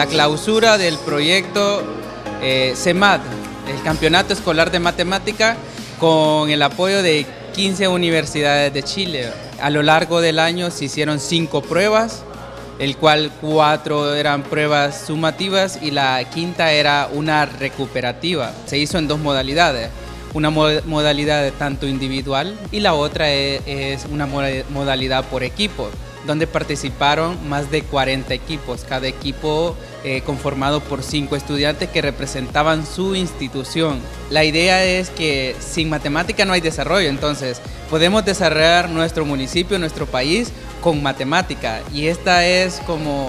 la clausura del proyecto CEMAT, el Campeonato Escolar de Matemática, con el apoyo de 15 universidades de Chile. A lo largo del año se hicieron 5 pruebas, el cual 4 eran pruebas sumativas y la quinta era una recuperativa. Se hizo en 2 modalidades, una modalidad tanto individual y la otra es una modalidad por equipo, donde participaron más de 40 equipos, cada equipo conformado por 5 estudiantes que representaban su institución. La idea es que sin matemática no hay desarrollo, entonces podemos desarrollar nuestro municipio, nuestro país con matemática, y esta es como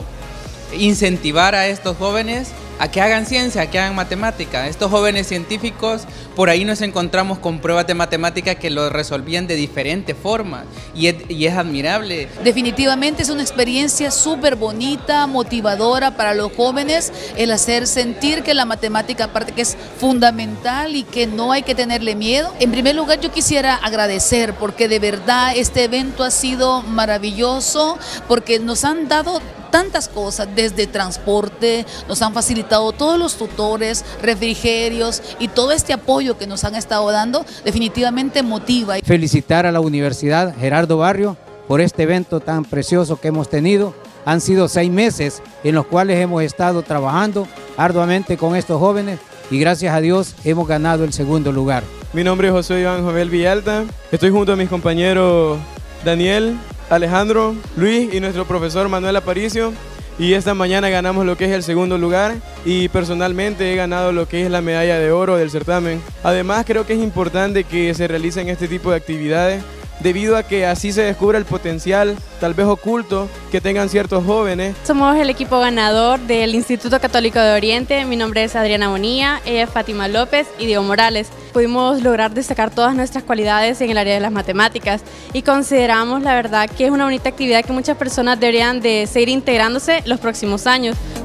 incentivar a estos jóvenes a que hagan ciencia, a que hagan matemática. Estos jóvenes científicos, por ahí nos encontramos con pruebas de matemática que lo resolvían de diferentes formas y es admirable. Definitivamente es una experiencia súper bonita, motivadora para los jóvenes, el hacer sentir que la matemática, aparte que es fundamental y que no hay que tenerle miedo. En primer lugar, yo quisiera agradecer porque de verdad este evento ha sido maravilloso, porque nos han dado tantas cosas, desde transporte, nos han facilitado todos los tutores, refrigerios y todo este apoyo que nos han estado dando, definitivamente motiva. Felicitar a la Universidad Gerardo Barrio por este evento tan precioso que hemos tenido. Han sido 6 meses en los cuales hemos estado trabajando arduamente con estos jóvenes y gracias a Dios hemos ganado el 2º lugar. Mi nombre es José Iván Jovel Villalta, estoy junto a mis compañeros Daniel, Alejandro, Luis y nuestro profesor Manuel Aparicio, y esta mañana ganamos lo que es el 2º lugar y personalmente he ganado lo que es la medalla de oro del certamen. Además, creo que es importante que se realicen este tipo de actividades debido a que así se descubre el potencial tal vez oculto que tengan ciertos jóvenes. Somos el equipo ganador del Instituto Católico de Oriente. Mi nombre es Adriana Bonilla, ella es Fátima López y Diego Morales. Pudimos lograr destacar todas nuestras cualidades en el área de las matemáticas y consideramos la verdad que es una bonita actividad que muchas personas deberían de seguir integrándose los próximos años.